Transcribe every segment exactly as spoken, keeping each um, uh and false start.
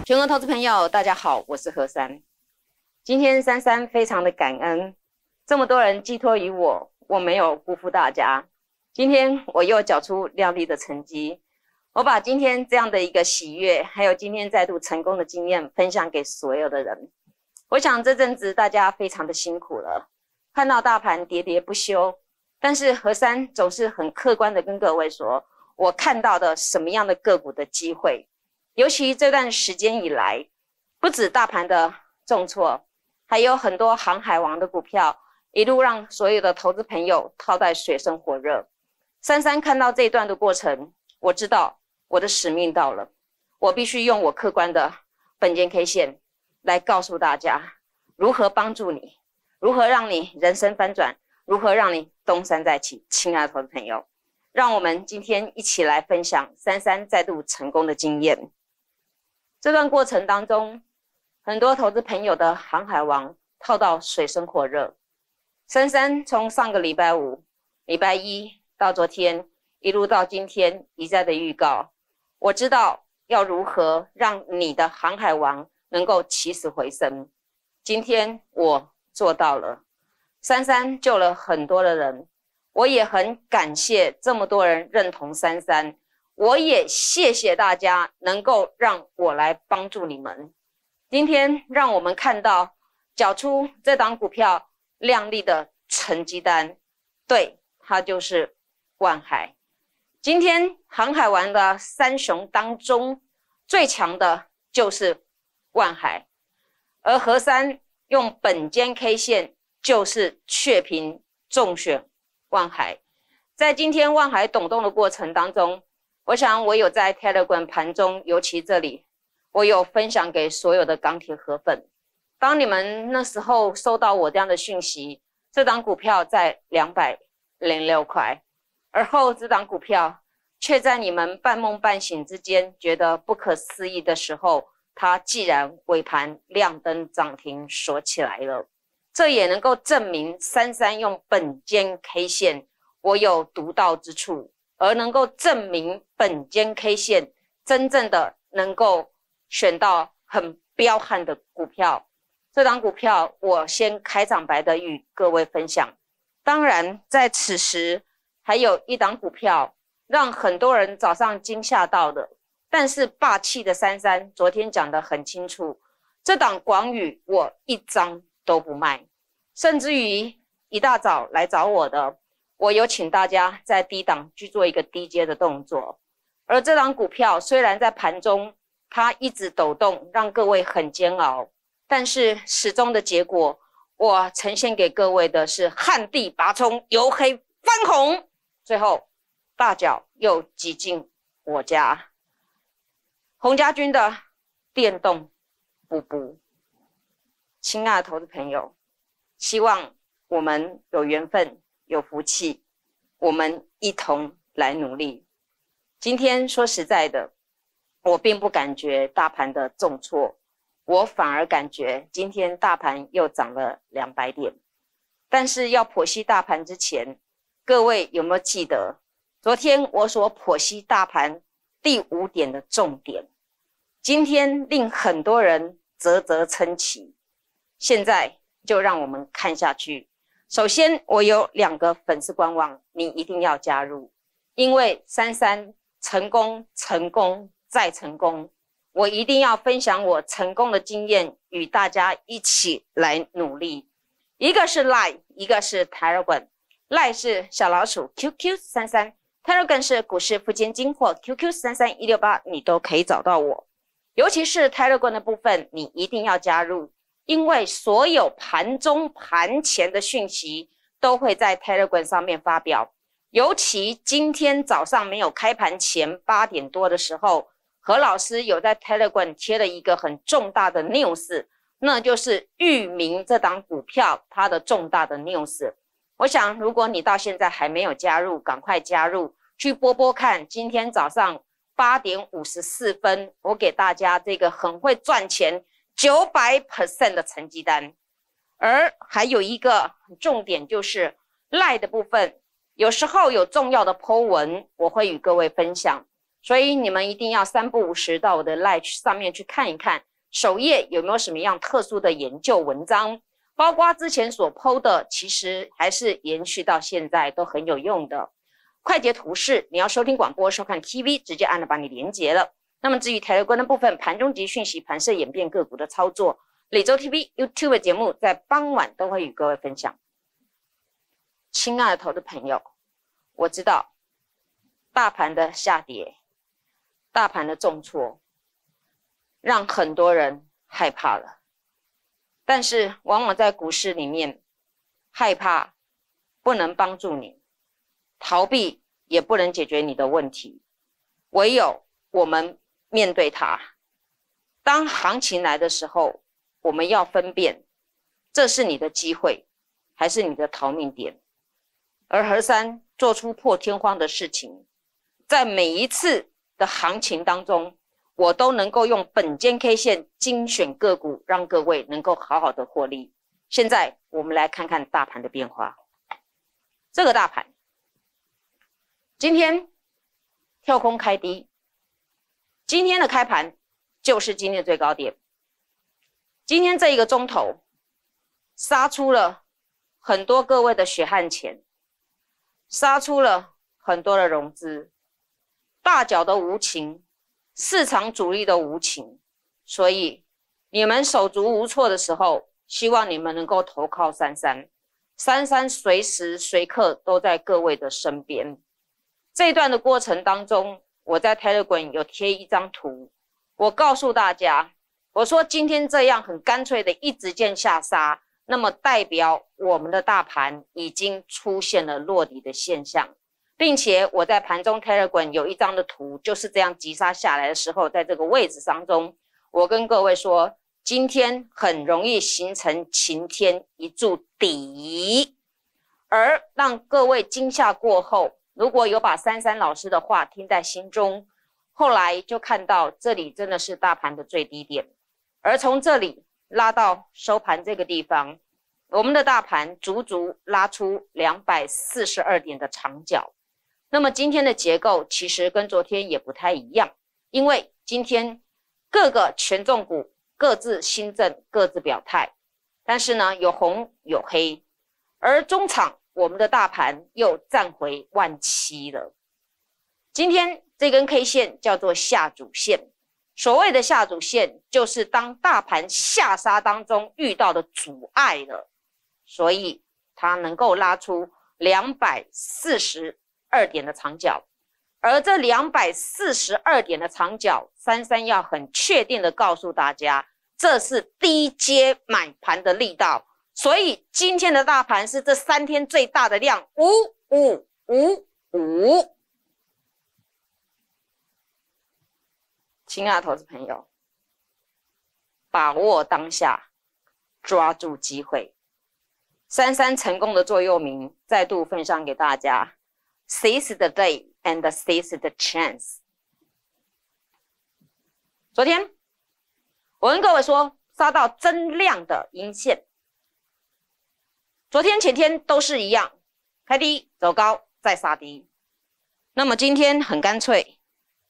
全国投资朋友，大家好，我是何珊。今天珊珊非常的感恩，这么多人寄托于我，我没有辜负大家。今天我又缴出亮丽的成绩，我把今天这样的一个喜悦，还有今天再度成功的经验分享给所有的人。我想这阵子大家非常的辛苦了，看到大盘喋喋不休，但是何珊总是很客观的跟各位说，我看到的什么样的个股的机会。尤其这段时间以来，不止大盘的重挫，还有很多航海王的股票一路让所有的投资朋友套在水深火热。珊珊看到这一段的过程，我知道我的使命到了，我必须用我客观的本间 K 线来告诉大家如何帮助你，如何让你人生翻转，如何让你东山再起。亲爱的投资朋友，让我们今天一起来分享珊珊再度成功的经验。这段过程当中，很多投资朋友的航海王套到水深火热。珊珊从上个礼拜五、礼拜一到昨天，一路到今天一再的预告，我知道要如何让你的航海王能够起死回生。今天我做到了，珊珊救了很多的人，我也很感谢这么多人认同珊珊。我也谢谢大家能够让我来帮助你们。今天让我们看到缴出这档股票亮丽的成绩单，对，它就是万海。今天航海王的三雄当中最强的就是万海，而何珊用本间 K 线就是确评中选万海。在今天万海董动的过程当中，我想我有在 Telegram 盘中，尤其这里我有分享给所有的钢铁河粉。当你们那时候收到我这样的讯息，这档股票在两百零六块，而后这档股票却在你们半梦半醒之间觉得不可思议的时候，它既然尾盘亮灯涨停锁起来了。这也能够证明珊珊用本间 K 线我有独到之处，而能够证明本间 K 线真正的能够选到很彪悍的股票。这档股票我先开场白的与各位分享。当然在此时还有一档股票让很多人早上惊吓到的，但是霸气的珊珊昨天讲得很清楚，这档广宇我一张都不卖，甚至于一大早来找我的，我有请大家在低档去做一个低阶的动作。而这档股票虽然在盘中它一直抖动，让各位很煎熬，但是始终的结果我呈现给各位的是旱地拔葱，由黑翻红，最后大脚又挤进我家。洪家军的电动补补。亲爱的投资朋友，希望我们有缘分有福气，我们一同来努力。今天说实在的，我并不感觉大盘的重挫，我反而感觉今天大盘又涨了两百点。但是要剖析大盘之前，各位有没有记得昨天我所剖析大盘第五点的重点？今天令很多人啧啧称奇。现在就让我们看下去。首先我有两个粉丝官网，你一定要加入，因为珊珊成功成功再成功，我一定要分享我成功的经验，与大家一起来努力。一个是 Line， 一个是 Telegram。 Line 是小老鼠 Q Q 三三， Telegram 是股市富坚金或 Q Q 三三一六八， 你都可以找到我。尤其是 Telegram 的部分，你一定要加入，因为所有盘中盘前的讯息都会在 Telegram 上面发表。尤其今天早上没有开盘前八点多的时候，何老师有在 Telegram 贴了一个很重大的 news， 那就是裕民这档股票它的重大的 news。 我想如果你到现在还没有加入，赶快加入，去播播看。今天早上八点五十四分，我给大家这个很会赚钱 百分之九百 的成绩单。而还有一个重点就是 Line 的部分，有时候有重要的 po 文我会与各位分享， 所以你们一定要三不五时到我的 Live 上面去看一看，首页有没有什么样特殊的研究文章，包括之前所 P O 的，其实还是延续到现在都很有用的。快捷图示，你要收听广播、收看 T V， 直接按了把你连结了。那么至于台湾的部分，盘中及讯息、盘势演变个股的操作，李州 T V、YouTube 节目在傍晚都会与各位分享。亲爱的投资朋友，我知道大盘的下跌，大盘的重挫，让很多人害怕了。但是往往在股市里面，害怕不能帮助你，逃避也不能解决你的问题，唯有我们面对它。当行情来的时候，我们要分辨，这是你的机会，还是你的逃命点。而何山做出破天荒的事情，在每一次的行情当中，我都能够用本间 K 线精选个股，让各位能够好好的获利。现在我们来看看大盘的变化。这个大盘今天跳空开低，今天的开盘就是今天的最高点。今天这一个钟头杀出了很多各位的血汗钱，杀出了很多的融资，大脚的无情，市场主力的无情，所以你们手足无措的时候，希望你们能够投靠珊珊，珊珊随时随刻都在各位的身边。这一段的过程当中，我在 Telegram 有贴一张图，我告诉大家，我说今天这样很干脆的一直见下杀，那么代表我们的大盘已经出现了落底的现象，并且我在盘中 Telegram 有一张的图，就是这样急杀下来的时候，在这个位置当中，我跟各位说，今天很容易形成晴天一柱底，而让各位惊吓过后，如果有把珊珊老师的话听在心中，后来就看到这里真的是大盘的最低点，而从这里拉到收盘这个地方，我们的大盘足足拉出两百四十二点的长角。那么今天的结构其实跟昨天也不太一样，因为今天各个权重股各自新政，各自表态，但是呢有红有黑，而中场我们的大盘又站回万七了。今天这根 K 线叫做下主线，所谓的下主线就是当大盘下杀当中遇到的阻碍了，所以它能够拉出两百四十二点的长角，而这两百四十二点的长角，珊珊要很确定的告诉大家，这是低阶买盘的力道，所以今天的大盘是这三天最大的量，五五五五。亲爱的投资朋友，把握当下，抓住机会。珊珊成功的座右铭再度分享给大家 ：Seize the day and seize the chance。昨天我跟各位说，杀到增量的阴线，昨天前天都是一样，开低走高再杀低。那么今天很干脆，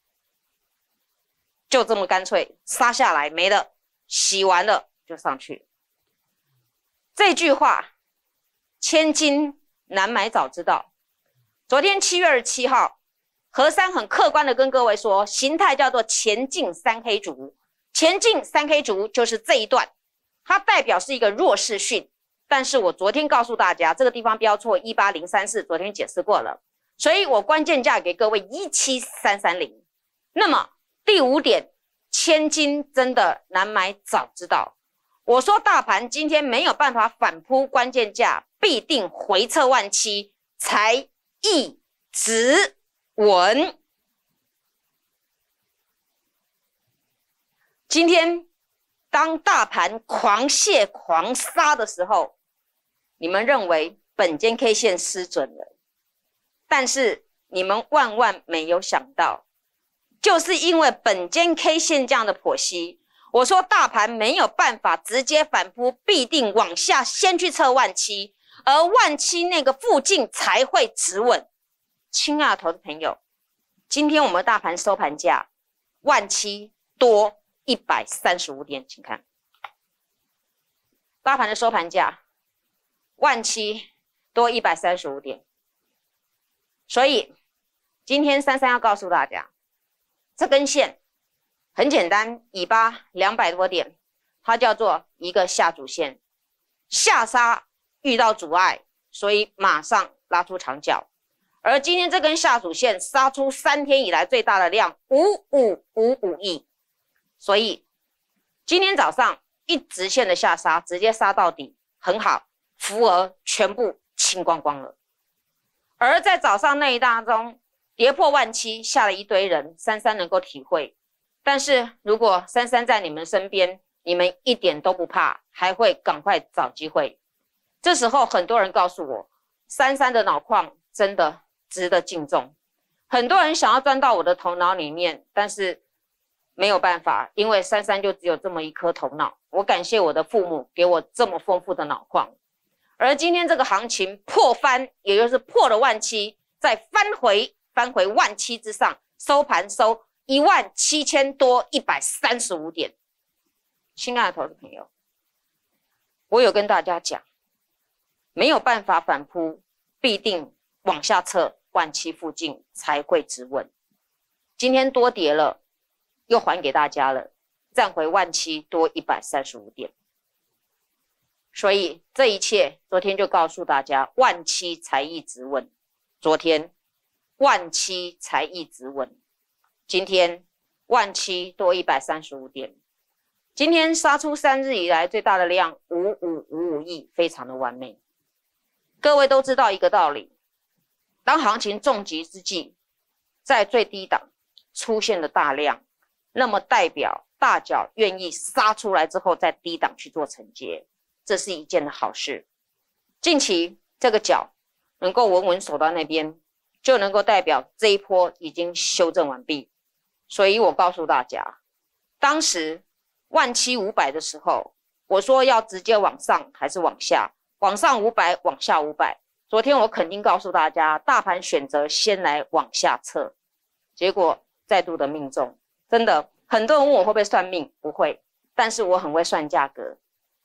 就这么干脆杀下来没了，洗完了就上去。这句话千金难买早知道。昨天七月二十七号，何珊很客观的跟各位说，形态叫做前进三黑竹，前进三黑竹就是这一段，它代表是一个弱势讯，但是我昨天告诉大家，这个地方标错一八零三四，昨天解释过了，所以我关键价给各位一七三三零。那么第五点，千金真的难买早知道。我说大盘今天没有办法反扑关键价，必定回测万七才一直稳。今天当大盘狂泻狂杀的时候，你们认为本间 K 线失准了，但是你们万万没有想到，就是因为本间 K 线这样的剖析，我说大盘没有办法直接反扑，必定往下先去测万七，而万七那个附近才会止稳。亲爱的投资朋友， 今天我们大盘收盘价万七多一百三十五点，请看大盘的收盘价万七多一百三十五点。所以今天珊珊要告诉大家，这根线很简单，尾巴两百多点，它叫做一个下主线，下杀遇到阻碍，所以马上拉出长脚。而今天这根下主线杀出三天以来最大的量五五五五亿，所以今天早上一直线的下杀，直接杀到底，很好，浮额全部清光光了。而在早上那一当中，跌破万七，吓了一堆人，珊珊能够体会。但是如果珊珊在你们身边，你们一点都不怕，还会赶快找机会。这时候很多人告诉我，珊珊的脑矿真的值得敬重。很多人想要钻到我的头脑里面，但是没有办法，因为珊珊就只有这么一颗头脑。我感谢我的父母给我这么丰富的脑矿。而今天这个行情破翻，也就是破了万七，再翻回翻回万七之上，收盘收一万七千多一百三十五点。亲爱的投资朋友，我有跟大家讲，没有办法反扑，必定往下测万七附近才会止稳。今天多跌了，又还给大家了，站回万七多一百三十五点。所以这一切昨天就告诉大家，万七才易止稳。昨天万七才易止稳，今天万七多一百三十五点。今天杀出三日以来最大的量五五五五亿，非常的完美。各位都知道一个道理，当行情重击之际，在最低档出现了大量，那么代表大脚愿意杀出来之后，在低档去做承接，这是一件的好事。近期这个脚能够稳稳守到那边，就能够代表这一波已经修正完毕。所以我告诉大家，当时万七五百的时候，我说要直接往上还是往下，往上五百，往下五百。昨天我肯定告诉大家，大盘选择先来往下测，结果再度的命中。真的，很多人问我会不会算命，不会，但是我很会算价格。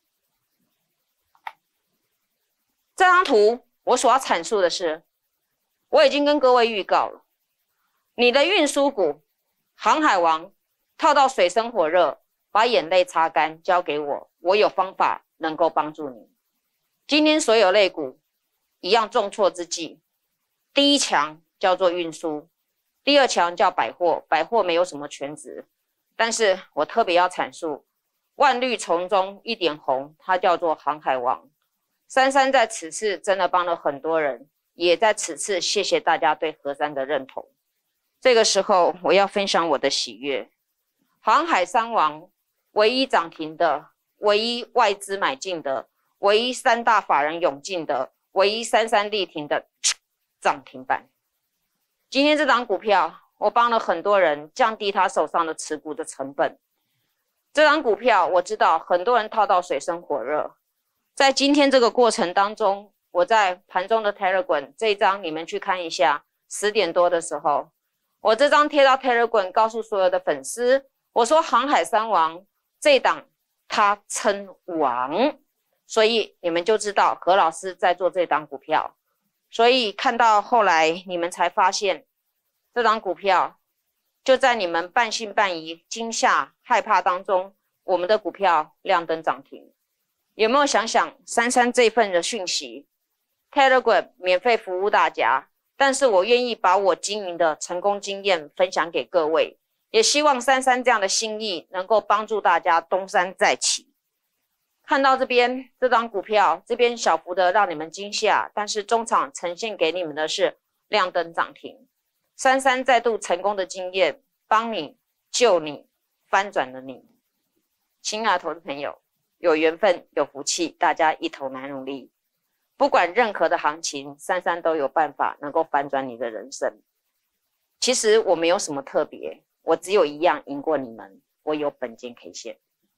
这张图我所要阐述的是，我已经跟各位预告了，你的运输股航海王套到水深火热，把眼泪擦干，交给我，我有方法能够帮助你。今天所有类股一样重挫之际，第一强叫做运输，第二强叫百货，百货没有什么全值，但是我特别要阐述，万绿丛中一点红，它叫做航海王。珊珊在此次真的帮了很多人，也在此次谢谢大家对何珊的认同。这个时候我要分享我的喜悦，航海三王唯一涨停的，唯一外资买进的，唯一三大法人涌进的，唯一三三力挺的涨停板。今天这档股票我帮了很多人降低他手上的持股的成本。这档股票我知道很多人套到水深火热，在今天这个过程当中，我在盘中的 Telegram 这一张你们去看一下，十点多的时候，我这张贴到 Telegram 告诉所有的粉丝，我说航海三王这一档他称王，所以你们就知道何老师在做这档股票。所以看到后来你们才发现，这档股票就在你们半信半疑、惊吓、害怕当中，我们的股票亮灯涨停。有没有想想珊珊这份的讯息 Telegram 免费服务大家，但是我愿意把我经营的成功经验分享给各位，也希望珊珊这样的心意能够帮助大家东山再起。看到这边这张股票，这边小幅的让你们惊吓，但是中场呈现给你们的是亮灯涨停。珊珊再度成功的经验，帮你救你，翻转了你。亲爱的投资朋友，有缘分有福气，大家一同来努力。不管任何的行情，珊珊都有办法能够反转你的人生。其实我没有什么特别，我只有一样赢过你们，我有本金 K 线。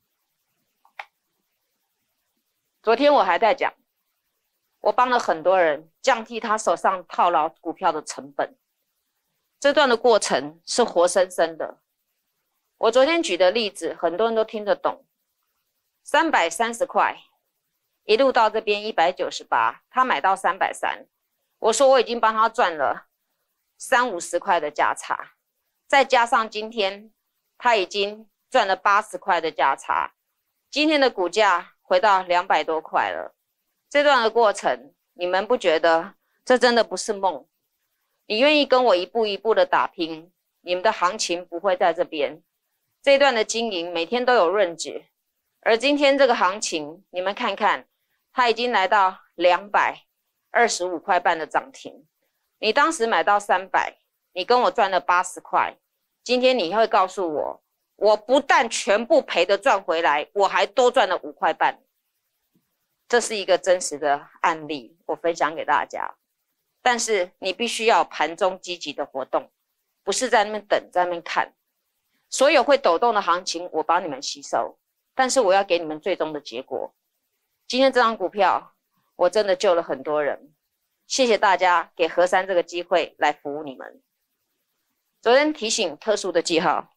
昨天我还在讲，我帮了很多人降低他手上套牢股票的成本。 这段的过程是活生生的。我昨天举的例子，很多人都听得懂。三百三十块，一路到这边一百九十八，他买到三百三十，我说我已经帮他赚了三五十块的价差，再加上今天他已经赚了八十块的价差，今天的股价回到两百多块了。这段的过程，你们不觉得这真的不是梦？你愿意跟我一步一步的打拼，你们的行情不会在这边。这一段的经营每天都有润值，而今天这个行情，你们看看，它已经来到两百二十五块半的涨停。你当时买到三百，你跟我赚了八十块，今天你会告诉我，我不但全部赔的赚回来，我还多赚了五块半。这是一个真实的案例，我分享给大家。但是你必须要盘中积极的活动，不是在那边等，在那边看。所有会抖动的行情，我帮你们吸收，但是我要给你们最终的结果。今天这张股票，我真的救了很多人，谢谢大家给和山这个机会来服务你们。昨天提醒特殊的记号，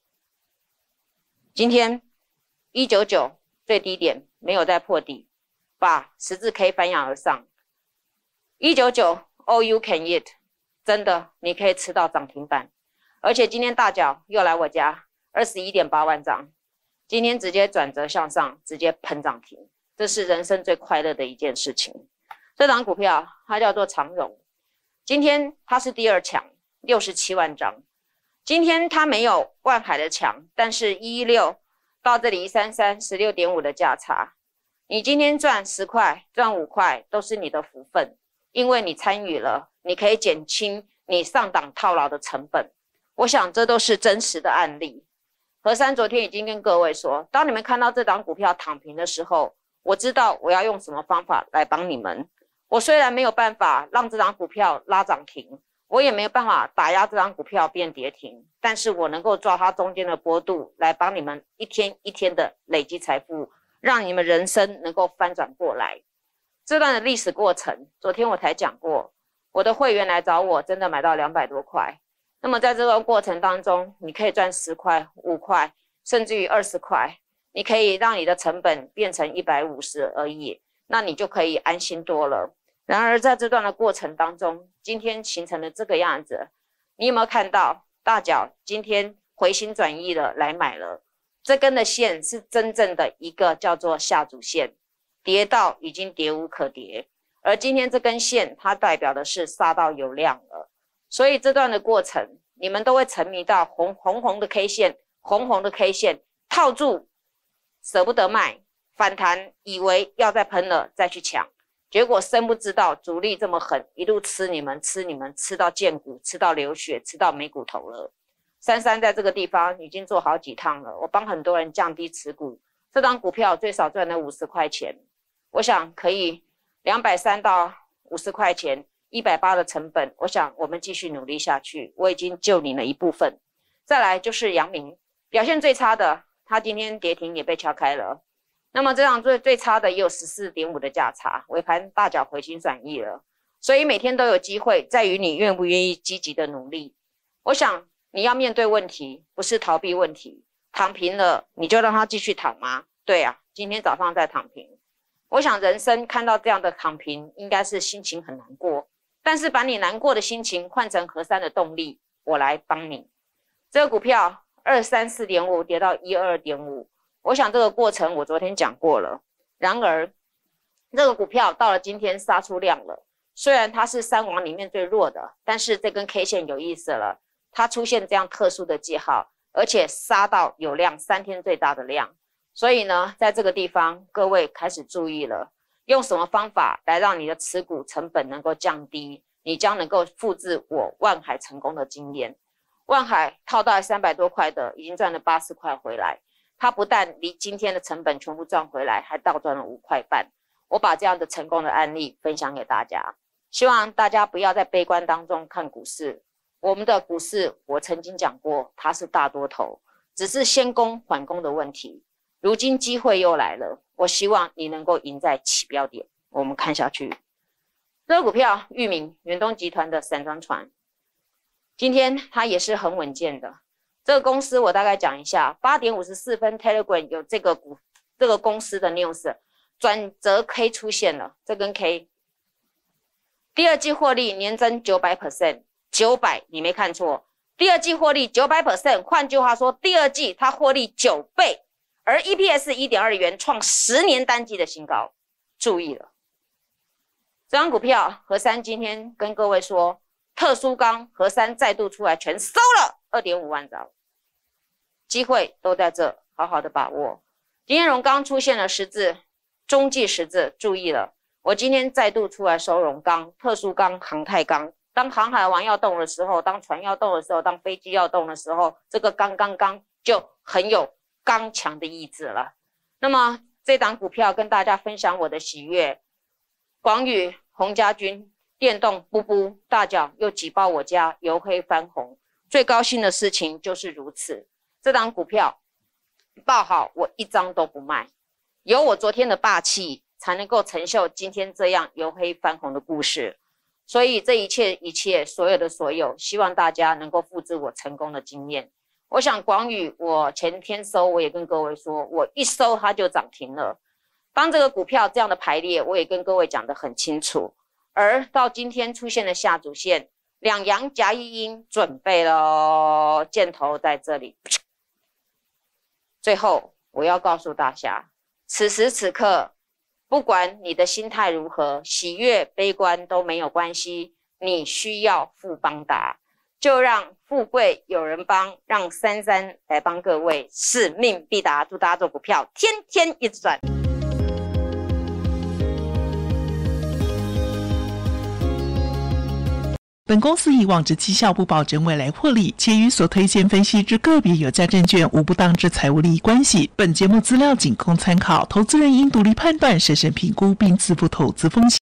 今天一九九最低点没有再破底，把十字 K 翻扬而上。一九九 all you can eat， 真的你可以吃到涨停板。而且今天大脚又来我家 二十一点八万张，今天直接转折向上，直接喷涨停，这是人生最快乐的一件事情。这档股票它叫做长荣，今天它是第二强，六十七万张。今天它没有万海的强，但是一一六到这里一三三 十六点五 的价差，你今天赚十块赚五块都是你的福分，因为你参与了，你可以减轻你上档套牢的成本。我想这都是真实的案例。和山昨天已经跟各位说，当你们看到这档股票躺平的时候，我知道我要用什么方法来帮你们。我虽然没有办法让这档股票拉涨停，我也没有办法打压这档股票变跌停，但是我能够抓它中间的波度，来帮你们一天一天的累积财富，让你们人生能够翻转过来。这段的历史过程，昨天我才讲过，我的会员来找我，真的买到两百多块。那么在这个过程当中，你可以赚十块、五块，甚至于二十块，你可以让你的成本变成一百五十而已，那你就可以安心多了。然而在这段的过程当中，今天形成了这个样子，你有没有看到大脚今天回心转意了来买了？这根的线是真正的一个叫做下主线，跌到已经跌无可跌，而今天这根线它代表的是杀到有量了。所以这段的过程，你们都会沉迷到红红红的 K 线，红红的 K 线套住，舍不得卖，反弹以为要再喷了再去抢，结果深不知道主力这么狠，一路吃你们吃你们吃到见骨，吃到流血，吃到没骨头了。珊珊在这个地方已经做好几趟了，我帮很多人降低持股，这张股票最少赚了五十块钱，我想可以两百三到五十块钱。一百八的成本，我想我们继续努力下去，我已经救你了一部分。再来就是阳明，表现最差的，它今天跌停也被敲开了。那么这样最最差的也有 十四点五 的价差，尾盘大脚回心转意了。所以每天都有机会，在于你愿不愿意积极的努力。我想你要面对问题，不是逃避问题。躺平了，你就让它继续躺吗？对啊，今天早上在躺平。我想人生看到这样的躺平，应该是心情很难过。但是把你难过的心情换成和山的动力，我来帮你。这个股票 二三四点五 跌到 一二二点五， 我想这个过程我昨天讲过了。然而这个股票到了今天杀出量了，虽然它是三王里面最弱的，但是这根 K 线有意思了，它出现这样特殊的记号，而且杀到有量，三天最大的量。所以呢，在这个地方各位开始注意了，用什么方法来让你的持股成本能够降低，你将能够复制我万海成功的经验。万海套到三百多块的，已经赚了八十块回来，它不但离今天的成本全部赚回来，还倒赚了五块半。我把这样的成功的案例分享给大家，希望大家不要在悲观当中看股市。我们的股市我曾经讲过，它是大多头，只是先攻缓攻的问题。如今机会又来了，我希望你能够赢在起标点。我们看下去，这个股票裕民远东集团的散装船， 今天它也是很稳健的。这个公司我大概讲一下，八点五十四分 Telegram 有这个股这个公司的 news， 转折 K 出现了，这根 K， 第二季获利年增 百分之九百， 九百你没看错，第二季获利 百分之九百， 换句话说，第二季它获利九倍，而 E P S 一点二 元，创十年单季的新高。注意了，这张股票和山今天跟各位说，特殊钢和山再度出来全收了 二点五万张，机会都在这，好好的把握。今天荣钢出现了十字，中继十字，注意了，我今天再度出来收荣钢、特殊钢、航太钢。当航海王要动的时候，当船要动的时候，当飞机要动的时候，这个钢钢钢就很有刚强的意志了。那么这档股票跟大家分享我的喜悦，广宇、洪家军、电动布布大脚又挤爆我家，由黑翻红，最高兴的事情就是如此。这档股票报好，我一张都不卖，有我昨天的霸气，才能够成就今天这样由黑翻红的故事。所以这一切一切所有的所有，希望大家能够复制我成功的经验。我想广宇，我前天收，我也跟各位说，我一收它就涨停了。当这个股票这样的排列，我也跟各位讲得很清楚。而到今天出现了下主线，两阳夹一阴，准备了，箭头在这里。最后我要告诉大家，此时此刻，不管你的心态如何，喜悦、悲观都没有关系，你需要富邦达。就让富贵有人帮，让珊珊来帮各位，使命必达，祝大家做股票天天一直赚。 本公司以往之绩效不保证未来获利，且与所推荐分析之个别有价证券无不当之财务利益关系。本节目资料仅供参考，投资人应独立判断、审慎评估并自负投资风险。